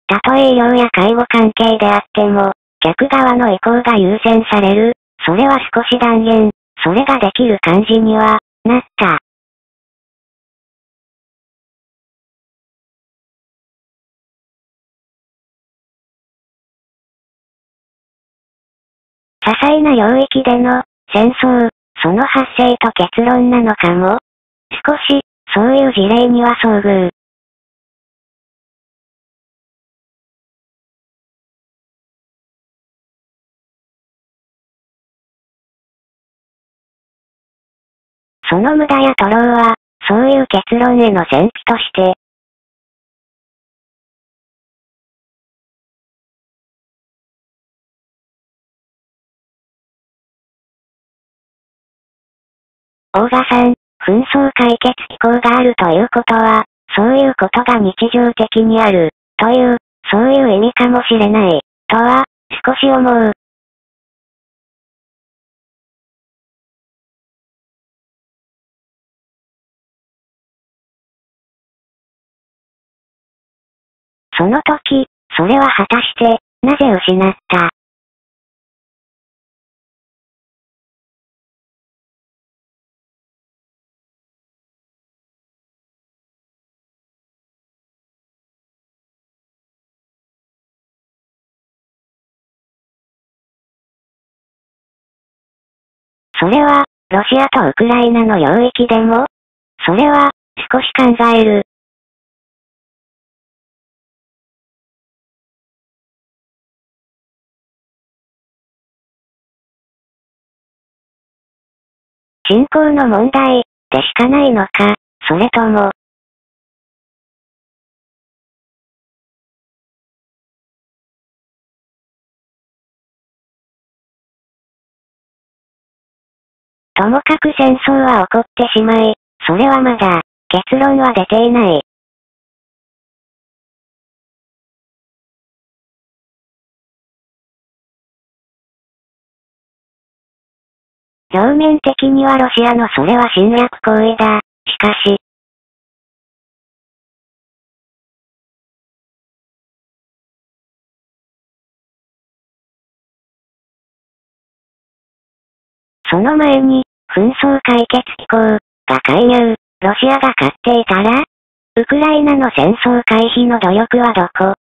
たとえ医療や介護関係であっても、客側の意向が優先される。それは少し断言、それができる感じには、なった。些細な領域での戦争、その発生と結論なのかも。少し、そういう事例には遭遇。その無駄や徒労は、そういう結論への戦費として、大賀さん、紛争解決機構があるということは、そういうことが日常的にある、という、そういう意味かもしれない、とは、少し思う。その時、それは果たして、なぜ失った。それは、ロシアとウクライナの領域でも、それは、少し考える。侵攻の問題、でしかないのか、それとも、ともかく戦争は起こってしまい、それはまだ、結論は出ていない。表面的にはロシアのそれは侵略行為だ。しかし、その前に、紛争解決機構が介入、ロシアが勝っていたら、ウクライナの戦争回避の努力はどこ